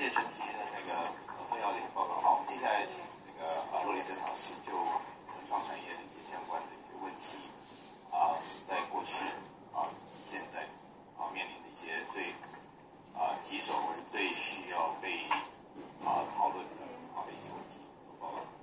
谢陈琦的那个重要的一个报告。好，我们接下来请那个骆丽珍老师就文创产业的一些相关的一些问题在过去以及现在面临的一些最棘手或者最需要被讨论的一些问题做报告。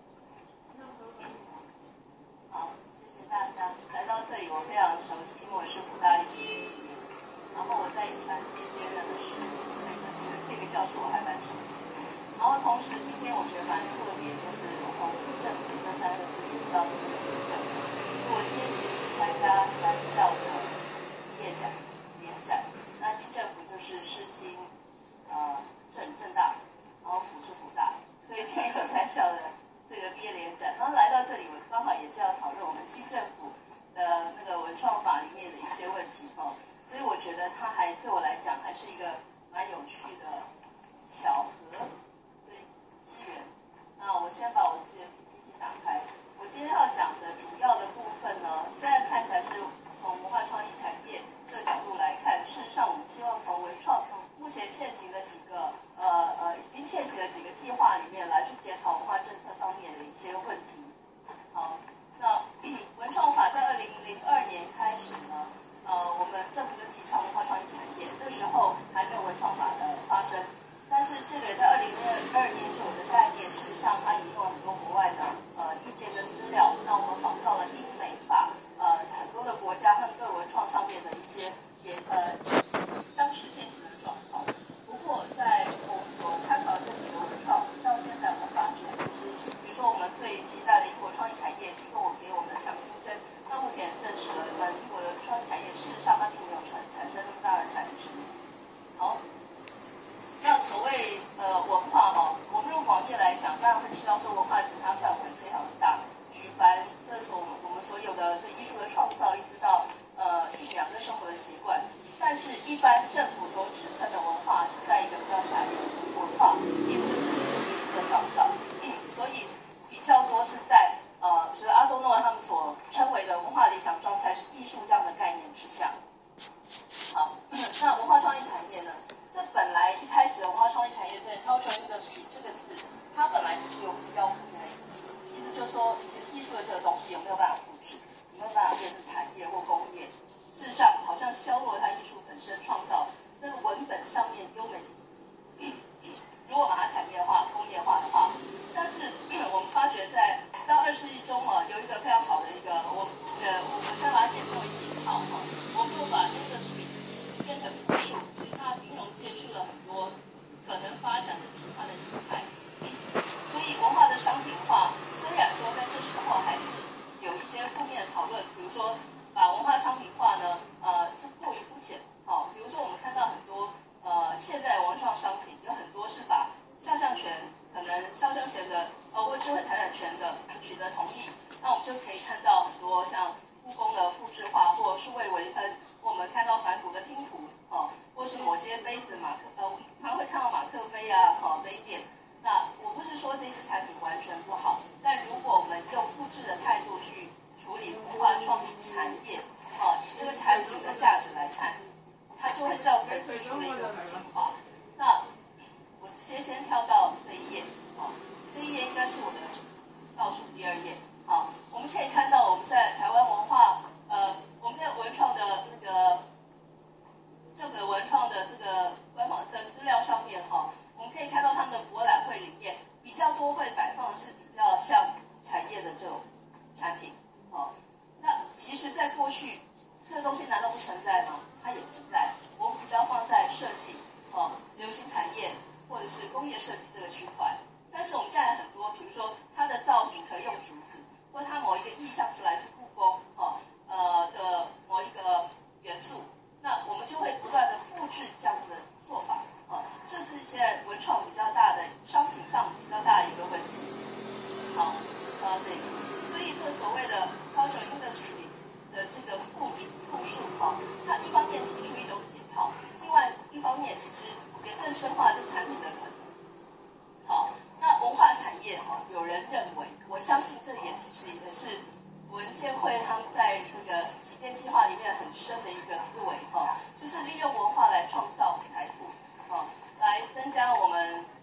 好，谢谢大家来到这里，我非常熟悉，因为我是福大历史系毕业，然后我在遗传系接任的是，所以就是这个教室我还蛮熟悉。然后同时今天我觉得蛮特别，就是我从新政府这3个字一直到这个新政府，我今天其实是参加3校的毕业展联展，那新政府就是世新、政大，然后辅是辅大，所以今天有3校的这个毕业联展，然后来到这里，我刚好也是要讨论我们新政府的那个文创法里面的一些问题所以我觉得它还对我来讲还是一个蛮有趣的巧合的机缘。那我先把我自己的 PPT 打开，我今天要讲的主要的部分呢，虽然看起来是从文化创意产业这个角度来看，事实上我们希望从文创目前现行的几个已经现行的几个计划里面来去检讨文化政策方面的一些问题。好，那文创法在2002年开始呢，我们政府就提倡文化创意产业，那时候还没有文创法的发生，但是这个在2002年就有的概念，事实上它引用了很多国外的意见跟资料，那我们仿照了英美法很多的国家他们对文创上面的一些当时现行的状况。不过在我们所参考的这几个文创，到现在我们发觉，其实比如说我们最期待的英国创意产业提供给我们的强心针，那目前证实了英国的创意产业事实上它并没有产生那么大的产值。好，那所谓文化我们用广义来讲，当然会知道说文化其实它范围非常的大，举凡这我们所有的这艺术的创造，一直到信仰跟生活的习惯，但是一般政府所指称的文化是在一个比较狭义的文化，也就是艺术的创造，所以比较多是在就是阿多诺他们所称为的文化理想状态是艺术这样的概念之下。好，那文化创意产业呢？这本来一开始的文化创意产业在 cultural industry 这个字，它本来其实有比较负面的意思就是说，其实艺术的这个东西有没有办法复制，有没有办法变成产业或工业？事实上，好像削弱它艺术本身创造那个文本上面优美的意义。如果把它产业化、工业化的话，但是我们发觉到20世纪中有一个非常好的一个，我先把它简称为解套我们如果把industry变成复数，其实它应用借出了很多可能发展的其他的形态。所以文化的商品化，虽然说在这时候还是有一些负面的讨论，比如说把文化商品化呢，是过于肤浅。比如说我们看到很多现在文创商品有很多是把肖像权，可能肖像权的或智慧财产权的取得同意，那我们就可以看到很多像故宫的复制化或数位微喷，或我们看到梵谷的拼图或是某些杯子常会看到马克杯杯垫。那我不是说这些产品完全不好，但如果我们用复制的态度去处理文化创意产业以这个产品的价值来看，它就会造成艺术的一个腐化。那我直接先跳到这一页这一页应该是我的倒数第2页我们可以看到我们在台湾文化我们在文创的那个这个文创的这个官网的资料上面我们可以看到他们的博览会里面比较多会摆放的是比较像产业的这种产品那其实在过去这东西难道不存在吗？它也存在，我们比较放在设计流行产业或者是工业设计这个区块。但是我们现在很多，比如说它的造型可以用竹子，或它某一个意象是来自故宫的某一个元素，那我们就会不断的复制这样的做法这是现在文创比较大的商品上比较大的一个问题。好，到这个，所以这所谓的 cultural industry 的这个复数它一方面提出一种解套，另外一方面其实也更深化这产品的可能。那文化产业有人认为，我相信这也其实也是文建会他们在这个旗舰计划里面很深的一个思维就是利用文化来创造财富来增加我们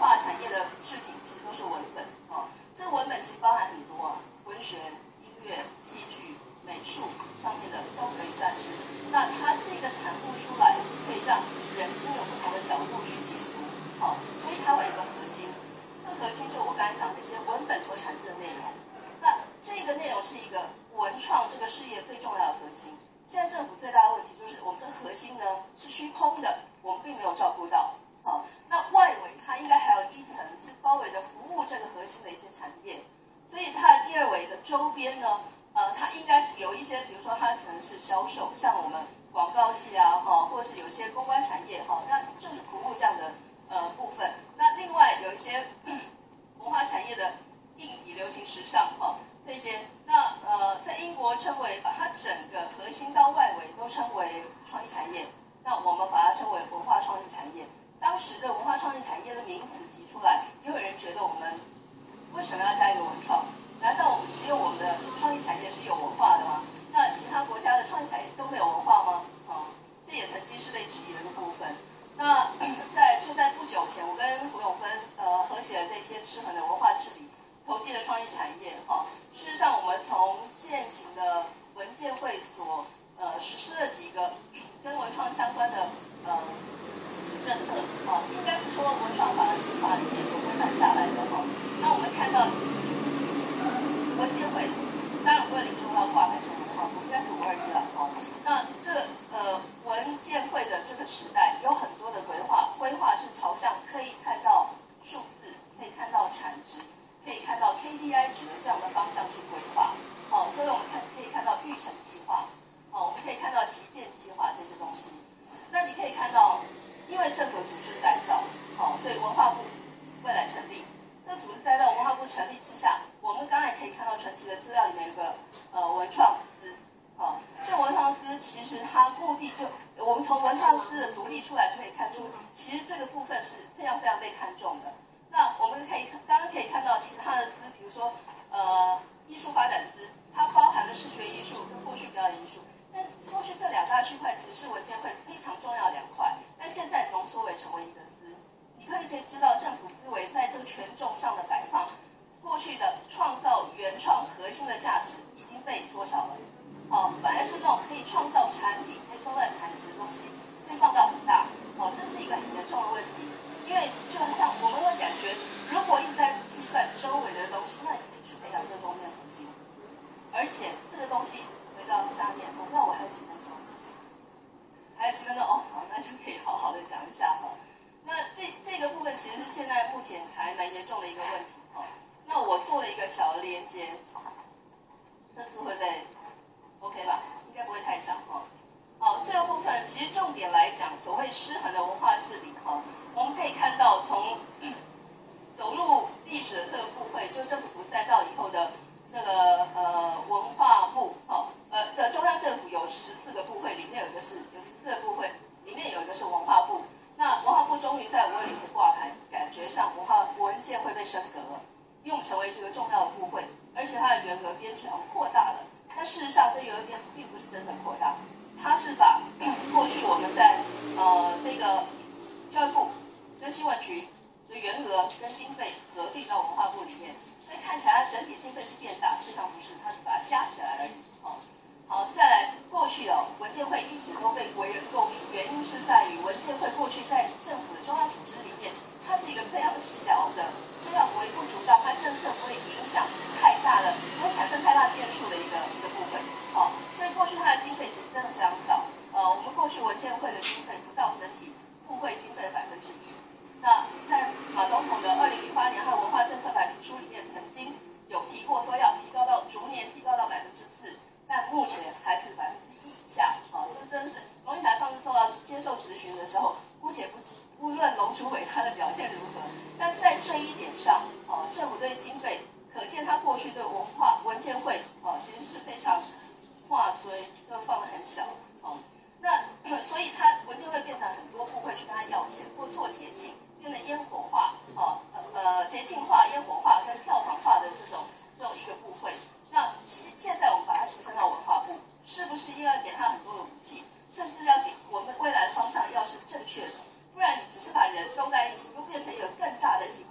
化产业的制品其实都是文本啊，这文本其实包含很多啊，文学、音乐、戏剧、美术上面的都可以算是。那它这个产物出来是可以让人经由不同的角度去解读，好，所以它会有一个核心。这个核心就我刚才讲的一些文本所产生的内容。那这个内容是一个文创这个事业最重要的核心。现在政府最大的问题就是我们这个核心呢是虚空的，我们并没有照顾到。好，那外围它应该还有一层是包围着服务这个核心的一些产业，所以它的第二围的周边呢，它应该是有一些，比如说它可能是销售，像我们广告系啊，或者是有些公关产业，那就是服务这样的部分。那另外有一些文化产业的硬体、流行时尚，这些，那在英国称为把它整个核心到外围都称为创意产业，那我们把它称为文化创意产业。当时的文化创意产业的名词提出来，也有人觉得我们为什么要加一个文创？难道我们只有我们的创意产业是有文化的吗？那其他国家的创意产业都没有文化吗？这也曾经是被质疑的一个部分。那就在不久前，我跟胡永芬合写了这篇《失衡的文化治理：投机的创意产业》事实上，我们从现行的文建会所实施了几个跟文创相关的政策应该是说文创法里面有规范下来的那我们看到其实文建会当然520之后要挂牌成文化部，应该是521了那这文建会的这个时代有很多的规划是朝向可以看到数字，可以看到产值，可以看到 KPI 值的这样的方向去规划所以我们可以看到育成计划我们可以看到旗舰计划这些东西。那你可以看到，因为政府组织再造所以文化部未来成立。这组织再造文化部成立之下，我们刚才可以看到传奇的资料里面有个文创司这文创司其实它目的就我们从文创司的独立出来就可以看出，其实这个部分是非常非常被看重的。那我们刚刚可以看到其他的司，比如说艺术发展司，它包含了视觉艺术跟过去表演艺术。但过去这两大区块其实是文建会非常重要的两块，但现在浓缩为成为一个司。你可以知道政府思维在这个权重上的摆放，过去的创造原创核心的价值已经被缩小了反而是那种可以创造产品、可以创造产值的东西被放到很大这是一个很严重的问题。因为就很像我们会感觉，如果一直在计算周围的东西，那你是得去培养这中间的核心。而且这个东西回到下面，我不知道我还有几分钟，还有10分钟好，那就可以好好的讲一下那这个部分其实是现在目前还蛮严重的一个问题那我做了一个小的连接，这次会被 OK 吧？应该不会太小这个部分其实重点来讲，所谓失衡的文化治理我们可以看到从走入历史的这个部会，就政府再造以后的那个文化部的中央政府有14个部会，里面有14个部会，里面有一个是文化部。那文化部终于在520年挂牌，感觉上文建会被升格了，因为我们成为这个重要的部会，而且它的员额编制扩大了。但事实上，这员额编制并不是真的扩大，它是把过去我们在这个教育部跟新闻局的员额跟经费合并到文化部里面，所以看起来它整体经费是变大，事实上不是，它是把它加起来而已好，再来，过去文建会一直都被为人诟病，原因是在于文建会过去在政府的中央组织里面，它是一个非常小的、非常微不足道，它政策不会影响太大的、不会产生太大变数的一个部分所以过去它的经费其实真的非常少我们过去文建会的经费不到整体部会经费的1%。那在马总统的2008年和文化政策白皮书里面曾经有提过说要逐年提高到4%，但目前还是1%以下这真是龙应台上次接受质询的时候，姑且不论龙竹伟他的表现如何，但在这一点上政府对经费可见他过去对文建会其实是非常划衰，就放得很小那所以他文建会变成很多部会去跟他要钱，或做节庆，变成烟火化节庆化、烟火化跟票房化的这种一个部会。那现在我们把它提升到文化部，是不是又要给他很多的武器，甚至要给我们未来的方向要是正确的？不然你只是把人都在一起，又变成一个更大的体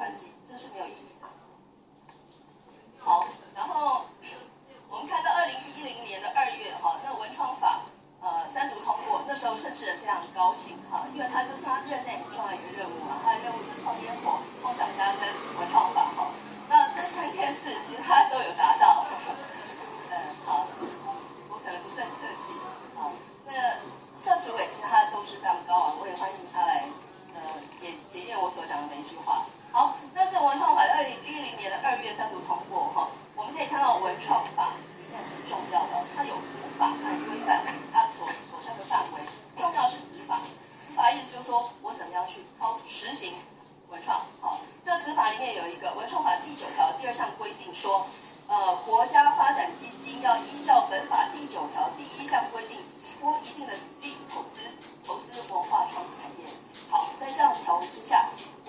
句话。好，那这文创法在2010年的2月3读通过哈，我们可以看到文创法里面很重要的，它有普法，它有规范它所称的范围，重要是子法。子法意思就是说我怎么样去实行文创。好，这子法里面有一个文创法第9条第2项规定说，国家发展基金要依照本法第9条第1项规定，提拨一定的比例投资文化创意产业。好，在这样的条文之下，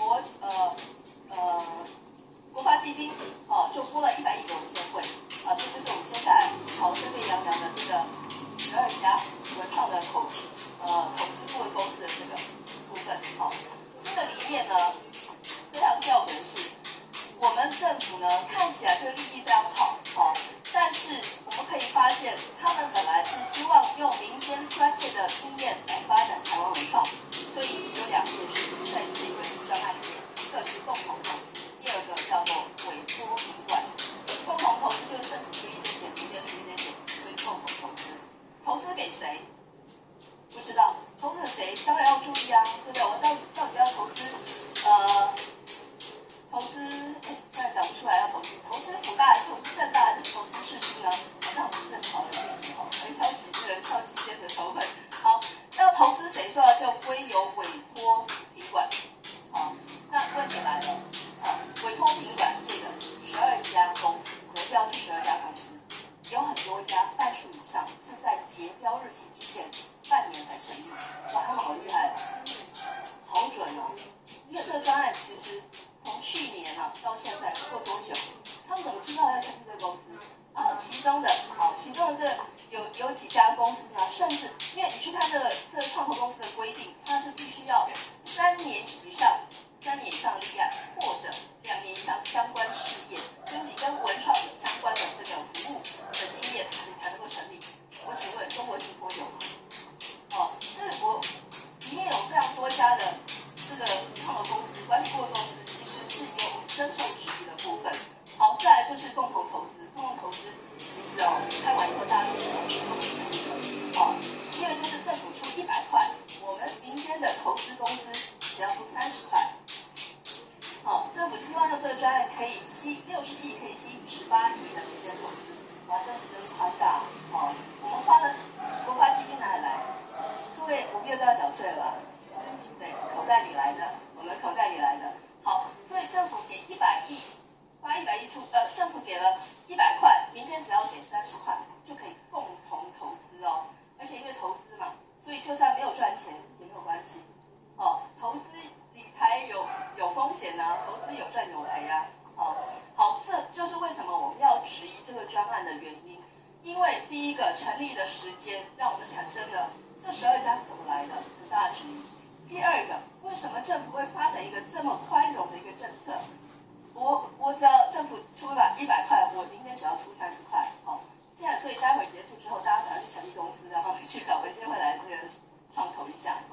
国发基金就拨了100亿给文建会这就是我们接下来朝沸沸扬扬的这个12家文创的投资顾问公司的这个部分。好，这个里面呢非常吊诡的是，我们政府呢看起来这个利益非常好但是我们可以发现，他们本来是希望用民间专业的经验来发展台湾文创，所以有2件事在这个专案里面，一个是共同投资，第二个叫做委托品管。共同投资就是政府出一些钱，民间出一些钱，所以共同投资。投资给谁？不知道，投资给谁？当然要注意啊，对不对？我到底要投资现在讲不出来要投资福大还是投资政大还是投资世新呢？好像不是很好的例子会挑起这个校际间的仇恨。好，要投资谁说就归由委托品管。好，那问题来了，委托品管这个12家公司，为标是12家公司，有很多家半数以上是在结标日期之前半年才成立。哇，他们好厉害，好准哦！因为这个专案其实从去年到现在不过多久？他们怎么知道要成立这个公司？其中的这有几家公司呢，甚至因为你去看这个创投公司的规定，它是必须要3年以上立案，或者2年以上相关事业，就是你跟文创有相关的这个服务的经验，你才能够成立。我请问中国信托有吗？这个里面有非常多家的这个创投公司、管理顾问公司，其实是有深受质疑的部分。好，再来就是共同投资。共同投资其实开完以后大家都知道是不能成立的因为就是政府出100块，我们民间的投资公司只要出30块。政府希望用这个专案可以吸60亿，可以吸18亿的民间投资。政府就是宽大我们花了国发基金哪里来？各位，我们又都要缴税了吧？对，口袋里来的，我们口袋里来的。好，所以政府给100亿，花100亿政府给了100块，民间只要给30块，就可以共同投资而且因为投资嘛，所以就算没有赚钱也没有关系。投资理财有风险投资有赚有赔好，这就是为什么我们要质疑这个专案的原因。因为第一个成立的时间让我们产生了这12家是怎么来的很大的质疑。第二个，为什么政府会发展一个这么宽容的一个政策？我只要政府出100块，我明天只要出30块。现在所以待会结束之后，大家赶快去成立公司，然后去找文建会来这个创投一下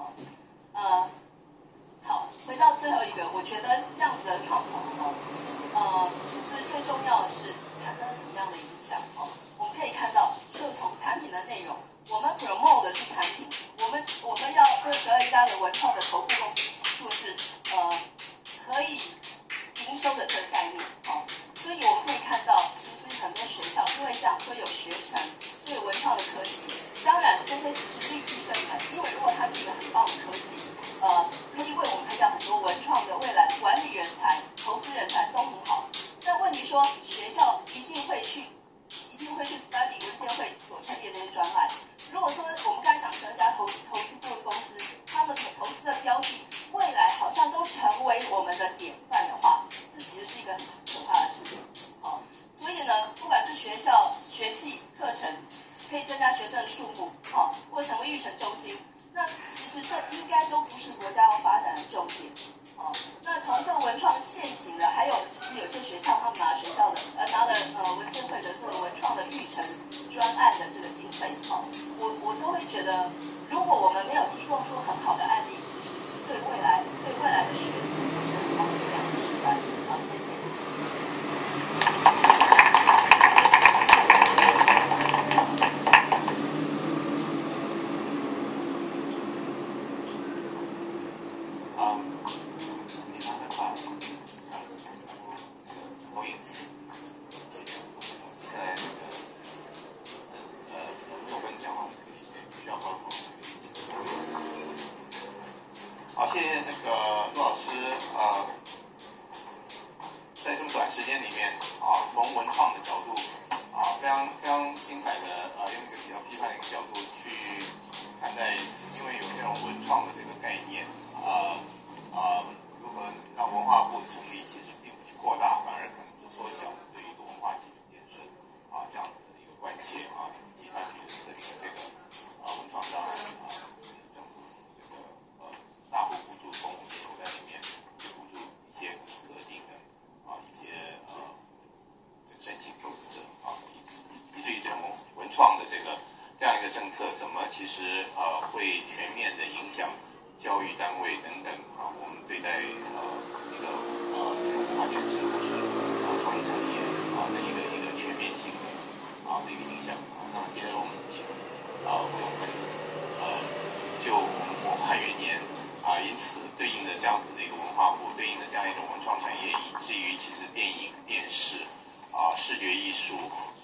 好，回到最后一个，我觉得这样子的创投其实最重要的是产生什么样的影响我们可以看到，就从产品的内容，我们 promote 的是产品，我们要这12家的文创的投顾公司提出的是可以营收的这个概念所以我们可以看到，其实很多学校因为这样会有学程，对文创的科系，当然这些只是利益生源，因为如果它是一个很棒的科系可以为我们培养很多文创的未来管理人才、投资人才都很好。但问题说，学校一定会去 study 文建会所成立的这些专案。如果说我们刚才讲12家投资顾问公司，他们投资的标的未来好像都成为我们的典范的话，这其实是一个很可怕的事情所以呢，不管是学校学系课程可以增加学生的数目或成为育成中心，那其实这应该都不是国家要发展的重点那从这个文创现行的，还有其实有些学校他们拿了文建会的这个文创的育成专案的这个经费我都会觉得，如果我们没有提供出很好的案例，其实是对未来的学子是很不良的示范。好，谢谢。 你刚才把时间里面从文创的角度非常非常精彩的用一个比较批判的一个角度去看待，因为有这种文创的这个概念如何让文化部成立，其实并不去扩大，反而可能就缩小了对于一个文化基础建设这样子的一个关切以及它去设定的这个文创章政府这个大幅补助从我们的口袋里面去补助一些特定的一些申请投资者以至于这种文创的这样一个政策，怎么其实会全面的影响教育单位等等我们对待一个文化建设或是创意产业的一个全面性的一个影响那么今天我们请会友们就我们文化元年因此对应的这样子的一个文化部，对应的这样一种文创产业，以至于其实电影、电视视觉艺术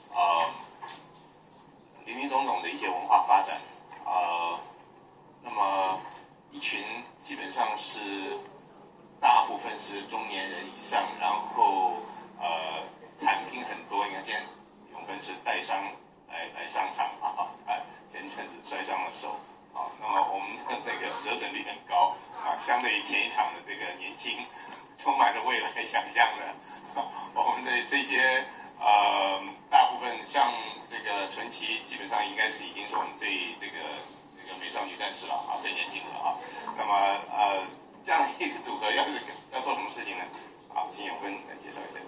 林林总总的一些文化发展那么一群基本上是大部分是中年人以上，然后产品很多。你看今天永芬是带伤来上场前阵子摔伤了手那么我们的那个折损率很高相对于前一场的这个年轻充满了未来想象的我们的这些大部分像这个纯琪基本上应该是已经是我们这个美少女战士了最年轻了那么这样的一个组合要做什么事情呢？请永芬来介绍一下。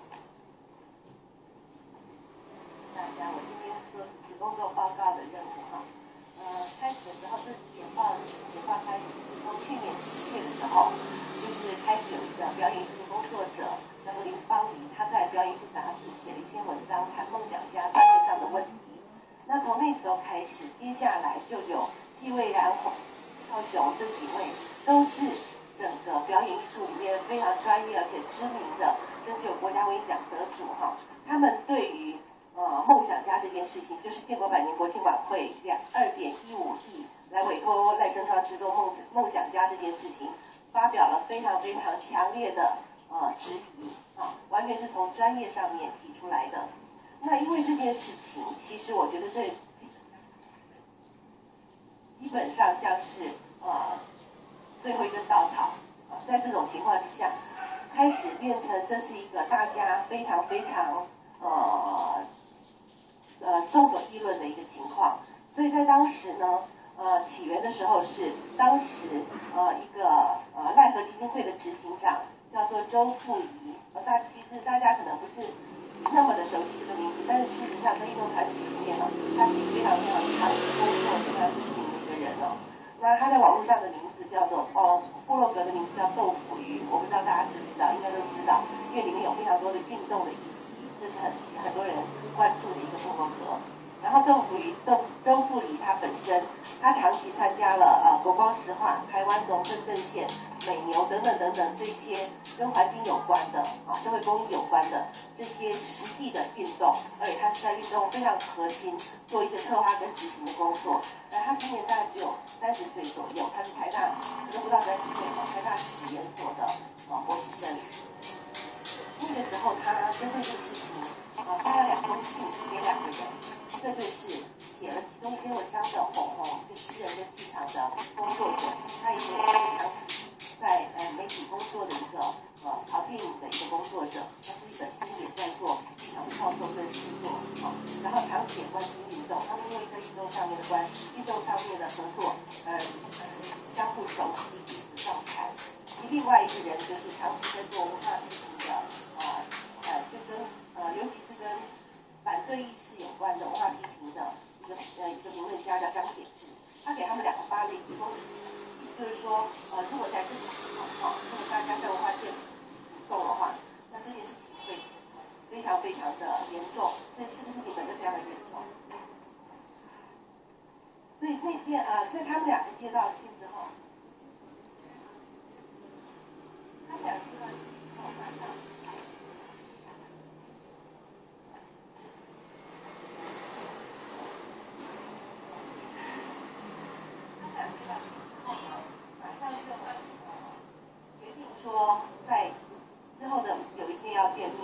大家，我今天是子工作报告的任务开始的时候是简报开始是从去年10月的时候，就是开始有一个表演艺术工作者叫做林芳怡，他在表演艺术杂志写了一篇文章，谈梦想家专业上的问题。那从那时候开始，接下来就有纪蔚然、高雄这几位都是整个表演艺术里面非常专业而且知名的，甚至有国家文艺奖得主他们对于梦想家这件事情，就是建国100年国庆晚会2.15亿来委托赖声川制作梦想家这件事情，发表了非常非常强烈的质疑完全是从专业上面提出来的。那因为这件事情，其实我觉得这基本上像是最后一根稻草在这种情况之下，开始变成这是一个大家非常非常众所议论的一个情况。所以在当时呢起源的时候是当时一个赖和基金会的执行长叫做周富仪其实大家可能不是那么的熟悉这个名字，但是事实上在运动团体里面他是一个非常非常长期工作非常知名的一个人那他在网络上的名字叫做部落格的名字叫豆腐鱼，我不知道大家知不知道，应该都知道，因为里面有非常多的运动的议题，这是很多人关注的一个部落格。然后周富仪他本身，他长期参加了国光石化、台湾农政阵线、美牛等等等等这些跟环境有关的社会公益有关的这些实际的运动，而且他是在运动非常核心做一些策划跟执行的工作。他今年大概只有30岁左右，他是台大可能不到30岁台大史研所的博士生。那个时候他针对这个事情发了2封信给2个人，一个就是写了其中一篇文章的红一个诗人跟剧场的工作者，他也是长期在媒体工作的一个跑电影的一个工作者，他自己本身也在做剧场创作跟制作然后长期也关心运动，他们因为在运动上面的合作相互熟悉，彼此照看。另外一个人就是长期在做文化批评的就跟尤其是跟反对意识有关的文化批评的一个评论家叫张显志，他给他们2个发了一封信，意思就是说如果在这种情况如果大家在文化界动的话，那这件事情会非常非常的严重，这个事情本身非常的严重。所以那天在他们2个接到信之后，他们2个接到信之后马上决定说在之后的有一天要见面，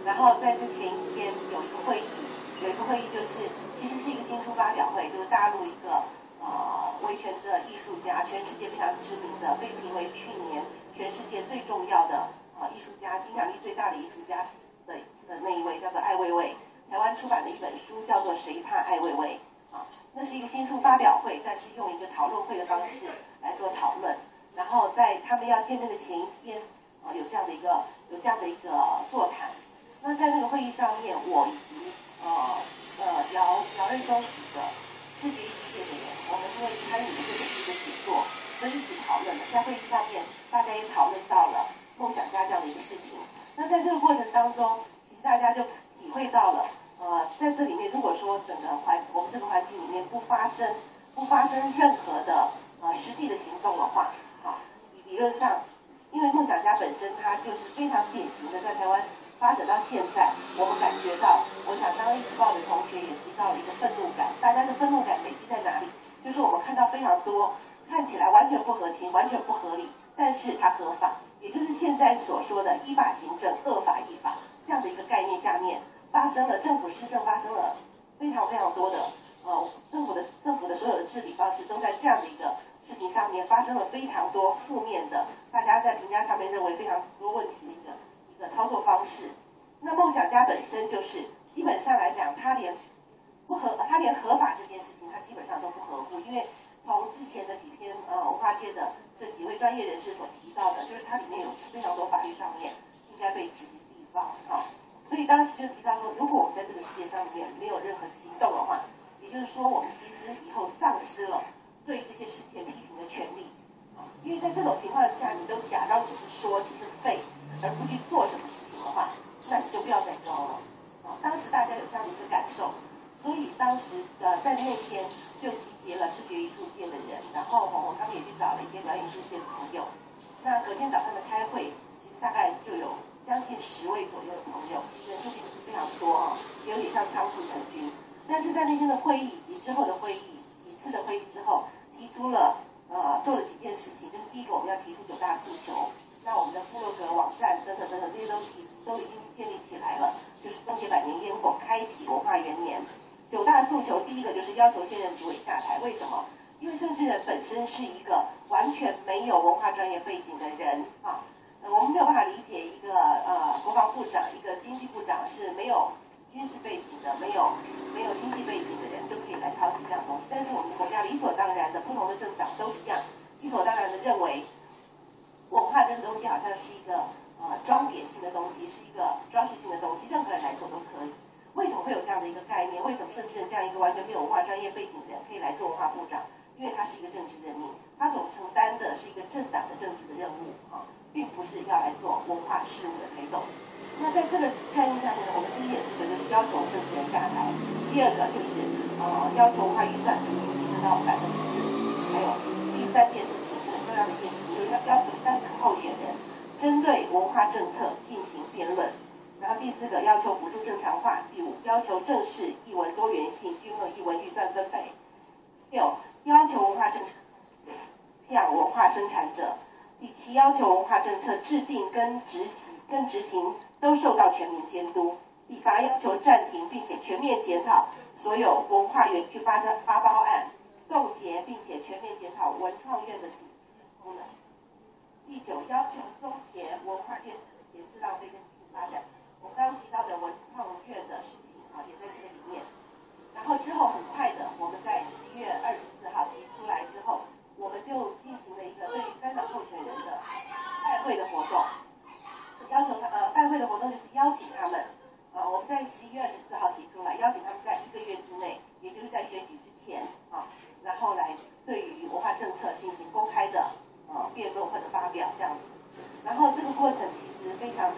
然后在这前一天有一个会议就是其实是一个新书发表会，就是大陆一个维权的艺术家，全世界非常知名的，被评为去年全世界最重要的艺术家，影响力最大的艺术家的那一位，叫做艾未未。台湾出版的一本书叫做《谁怕艾未未》那是一个新书发表会，但是用一个讨论会的方式来做讨论。然后在他们要见面的前一天有这样的一个座谈。那在那个会议上面，我以及姚瑞忠几个视觉艺术界的人，我们因为参与了这个书的写作，所以一起讨论了。在会议上面，大家也讨论到了梦想家这样的一个事情。那在这个过程当中，其实大家就体会到了，在这里面，如果说整个我们这个环境里面不发生任何的实际的行动的话，理论上，因为梦想家本身它就是非常典型的，在台湾发展到现在，我们感觉到，我想刚刚一直报的同学也提到了一个愤怒感，大家的愤怒感累积在哪里？就是我们看到非常多看起来完全不合情、完全不合理，但是它合法，也就是现在所说的依法行政、恶法依法这样的一个概念下面，发生了政府施政发生了非常多的政府的所有的治理方式都在这样的一个事情上面发生了非常多负面的，大家在评价上面认为非常多问题的一个操作方式。那梦想家本身就是基本上来讲，他连合法这件事情，他基本上都不合乎，因为从之前的几篇文化界的这几位专业人士所提到的，就是它里面有非常多法律上面应该被指的地方所以当时就提到说，如果我们在这个世界上面没有任何行动的话，也就是说我们其实以后丧失了对这些事件批评的权利因为在这种情况下，你都假装只是说只是废，而不去做什么事情的话，那你就不要再装了当时大家有这样的一个感受，所以当时在那天就集结了视觉艺术界的人，然后他们也去找了一些表演艺术界的朋友。那隔天早上的开会，其实大概就有将近10位左右的朋友，其实人数并不是非常多有点像仓促成军。但是在那天的会议以及之后的会议，几次的会议之后，提出了做了几件事情，就是第一个我们要提出9大诉求。那我们的部落格网站等等这些都已经建立起来了，就是冻结100年烟火，开启文化元年。9大诉求，第一个就是要求现任主委下台，为什么？因为郑志仁本身是一个完全没有文化专业背景的人我们没有办法理解一个国防部长、一个经济部长是没有军事背景的、没有经济背景的人就可以来操持这样的东西。但是我们国家理所当然的，不同的政党都一样，理所当然的认为文化这个东西好像是一个装点性的东西，是一个装饰性的东西，任何人来做都可以。为什么会有这样的一个概念？为什么郑志仁这样一个完全没有文化专业背景的人可以来做文化部长？因为他是一个政治任命，他所承担的是一个政党的政治的任务并不是要来做文化事务的推动。那在这个概念下面呢，我们第一件事情就是要求郑志仁下台，第二个就是要求文化预算提升到4%，还有第三件事情是很重要的一件事情，就是要求3个候选人针对文化政策进行辩论。然后第4个要求补助正常化，第5要求正视艺文多元性，均衡艺文预算分配，6要求文化政策培养文化生产者，第7要求文化政策制定跟执行都受到全民监督，第8要求暂停并且全面检讨所有文化园区发包案，冻结并且全面检讨文创院的组织功能，第9要求终结文化建设的闲置浪费跟经济发展。我们刚刚提到的文创院的事情也在这个里面。然后之后很快的，我们在11月24号提出来之后，我们就进行了一个对于3个候选人的拜会的活动。要求拜会的活动就是邀请他们我们在11月24号提出来，邀请他们在1个月之内，也就是在选举之前然后来对于文化政策进行公开的辩论或者发表这样子。然后这个过程其实非常的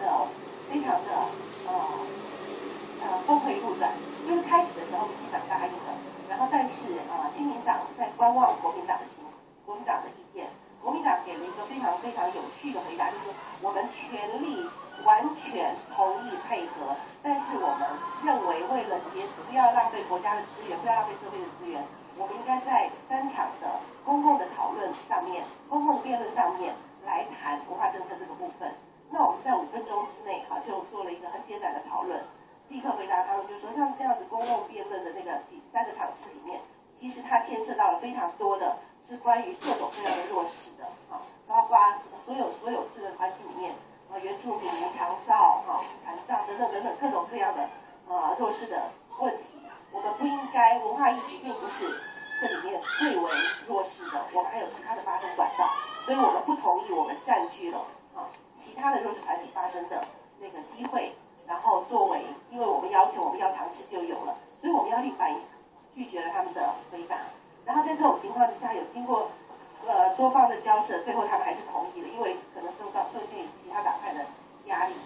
峰回路转，因为开始的时候民进党答应了，然后但是亲民党在观望国民党的意见，国民党给了一个非常有趣的回答，就是我们全力完全同意配合，但是我们认为为了节省，不要浪费国家的资源，不要浪费社会的资源，我们应该在3场的公共的讨论上面、公共辩论上面来谈文化政策这个部分。 那我们在5分钟之内就做了一个很简短的讨论，立刻回答他们，就说像这样子公共辩论的那个3个场次里面，其实它牵涉到了非常多的是关于各种各样的弱势的包括所有这个团体里面原住民、长照残障等等各种各样的弱势的问题。我们不应该文化议题并不是这里面最为弱势的，我们还有其他的发声管道，所以我们不同意我们占据了其他的弱势团体发声的那个机会，然后作为因为我们要求我们要糖吃就有了，所以我们要立法拒绝了他们的回答。然后在这种情况之下，有经过多方的交涉，最后他们还是同意了，因为可能受限于其他党派的压力。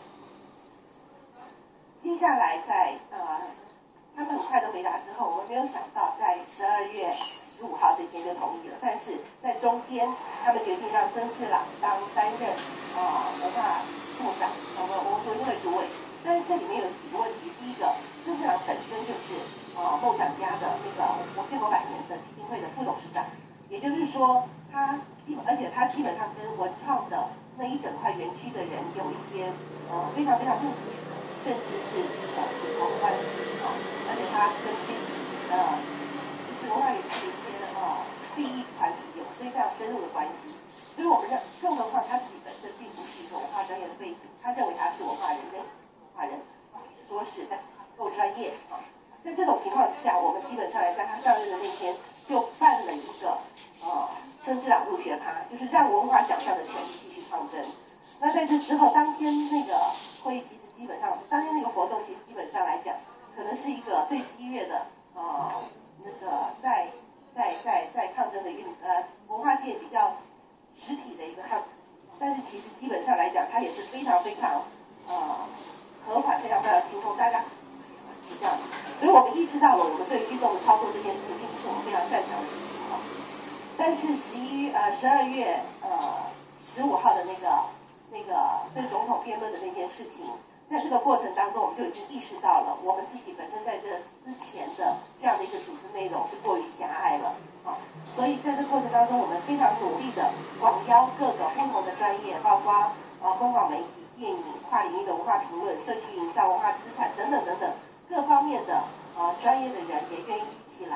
接下来在他们很快的回答之后，我们没有想到在12月15号这天就同意了，但是在中间他们决定让曾志朗担任文化部长，我们说因为主委，但是这里面有几个问题。第一个，曾志朗本身就是梦想家的那个我建国100年的基金会的副董事长，也就是说而且他基本上跟文创的那一整块园区的人有一些非常非常密切的，甚至是死亡关系而且他跟就是文化园区的一些利益团体有非常深入的关系，所以我们更何况他自己本身并不是一个文化专业的背景，他认为他是文化人，说是但够专业在这种情况之下，我们基本上来在他上任的那天就办了一个曾志朗入学趴，就是让文化想象的权利继续抗争。那在这之后，当天那个会议其实基本上，当天那个活动其实基本上来讲，可能是一个最激烈的那个在抗争的文化界比较实体的一个抗，但是其实基本上来讲，它也是非常非常和缓、非常非常轻松，大家是这样。所以我们意识到了，我们对运动的操作这件事情，并不是我们非常擅长的事情但是12月15号的那个对总统辩论的那件事情，在这个过程当中，我们就已经意识到了，我们自己本身在这之前的这样的一个组织内容是过于狭隘了所以在这个过程当中，我们非常努力的广邀各个不同的专业，包括公广媒体、电影、跨领域的文化评论、社区营造、文化资产等等等等各方面的专业的人也愿意一起来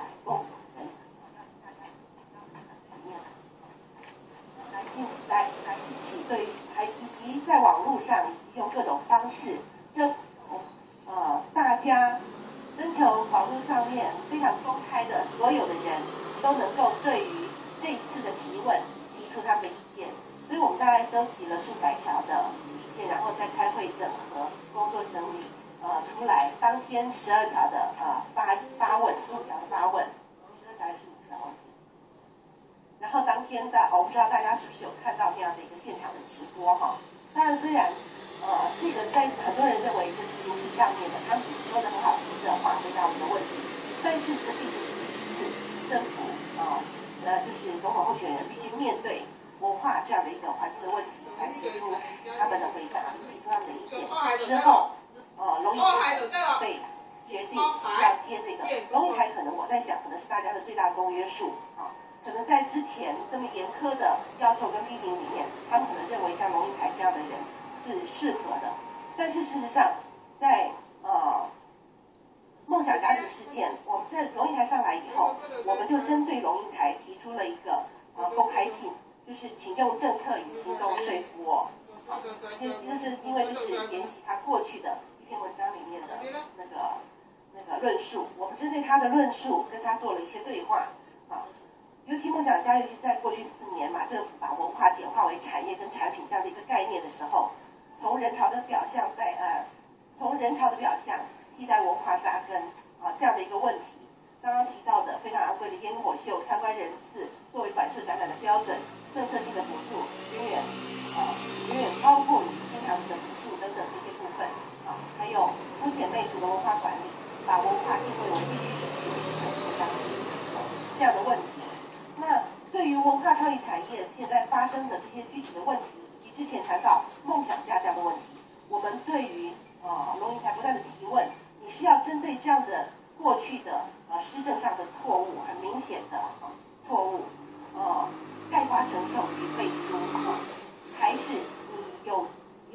来一起以及在网络上用各种方式大家征求网络上面非常公开的所有的人都能够对于这一次的提问提出他们的意见，所以我们大概收集了数百条的意见，然后再开会整合工作整理出来，当天12条的发问，15条的发问，12条还是15条忘记。然后当天我不知道大家是不是有看到那样的一个现场的直播当然虽然这个在很多人认为这是形式上面的，他们只是说的很好听的话回答我们的问题，但是这并不是第一次政府就是总统候选人必须面对文化这样的一个环境的问题，来提出他们的回答，提出他们的意见之后，龙应台被决定要接这个龙应台，可能我在想，可能是大家的最大公约数可能在之前这么严苛的要求跟批评里面，他们可能认为像龙应台这样的人是适合的，但是事实上，在梦想家庭事件，我们在龙应台上来以后，我们就针对龙应台提出了一个公开信，就是请用政策与行动说服我。就是因为就是沿袭他过去的一篇文章里面的那个论述，我们针对他的论述跟他做了一些对话尤其梦想家，尤其在过去4年嘛，政府把文化简化为产业跟产品这样的一个概念的时候，从人潮的表象替代文化扎根这样的一个问题。刚刚提到的非常昂贵的烟火秀、参观人次作为馆舍展览的标准、政策性的补助远远超过于经常性的补助等等这些部分还有肤浅媚俗的文化管理，把文化定位为必须这样的问题。那对于文化创意产业现在发生的这些具体的问题，以及之前谈到梦想家这样的问题，我们对于龙应台不断的提问，你是要针对这样的过去的施政上的错误，很明显的错误概括承受与背书还是你有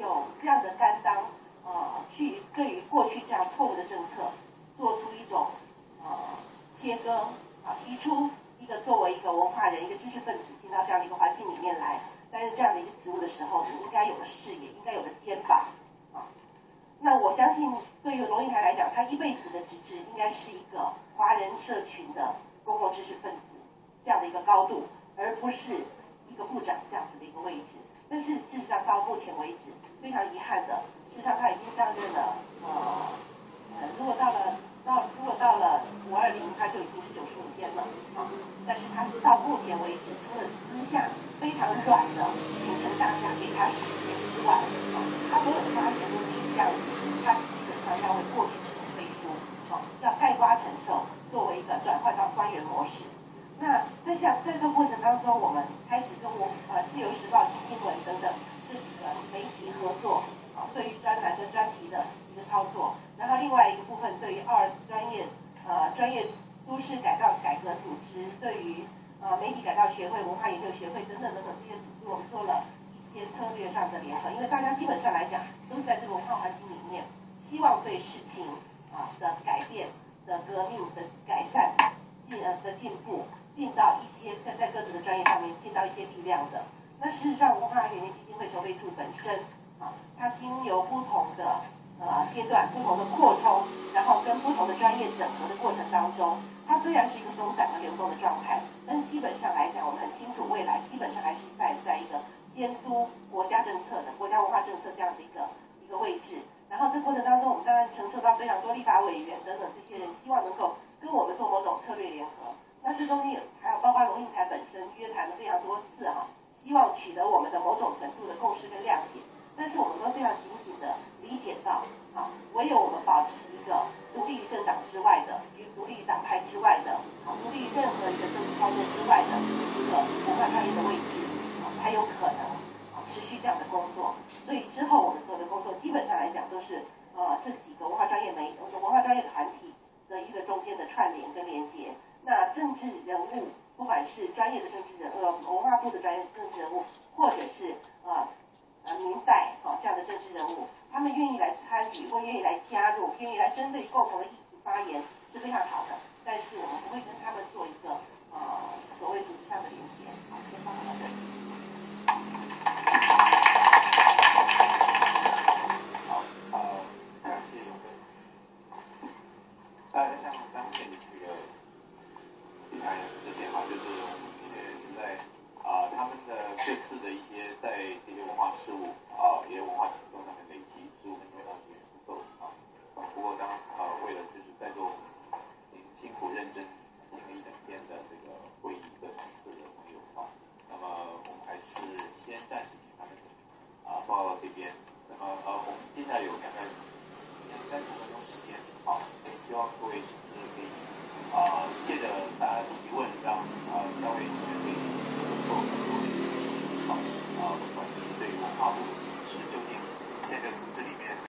有这样的担当，去对于过去这样错误的政策做出一种切割，提出一个作为一个文化人、一个知识分子进到这样的一个环境里面来担任这样的一个职务的时候，你应该有的视野，应该有的肩膀。那我相信，对于龙应台来讲，他一辈子的职志应该是一个华人社群的公共知识分子这样的一个高度，而不是一个部长这样子的一个位置。但是事实上到目前为止，非常遗憾的，事实上他已经上任了，如果到了520，他就已经是95天了，但是他到目前为止，除了私下非常软的请求大家给他10年之外，他所有的发言都是这样子，他基本上要为过去这种背书，要概括承受，作为一个转换到官员模式。那在这个过程当中，我们开始跟自由时报、新闻等等这几个媒体合作，对于专栏跟专题的一个操作，然后另外一个部分对于224专业都市改革组织，对于媒体改造学会、文化研究学会等等这些组织，我们做了一些策略上的联合，因为大家基本上来讲都是在这个文化环境里面，希望对事情的改变、的革命、的改善、的进步，尽到一些在各自的专业上面尽到一些力量的。那事实上，文化园林基金会筹备处本身它经由不同的阶段、不同的扩充，然后跟不同的专业整合的过程当中，它虽然是一个松散和流动的状态，但是基本上来讲，我们很清楚未来基本上还是在一个监督国家政策的国家文化政策这样的一个位置。然后这过程当中，我们当然承受到非常多立法委员等等这些人希望能够跟我们做某种策略联合。那这中间还有包括龙应台本身约谈了非常多次希望取得我们的某种程度的共识跟谅解。但是我们都非常警醒的理解到唯有我们保持一个独立于政党之外的、独立于党派之外的、独立于任何一个政治操作之外的一个文化专业的位置才有可能持续这样的工作。所以之后我们所有的工作基本上来讲都是这几个文化专业团体的一个中间的串联跟连接。那政治人物，不管是专业的政治人物，文化部的专业政治人物，或者是民代这样的政治人物，他们愿意来参与，或愿意来加入，愿意来针对共同的议题发言是非常好的。但是我们不会跟他们做一个所谓组织上的连接。先放到这里。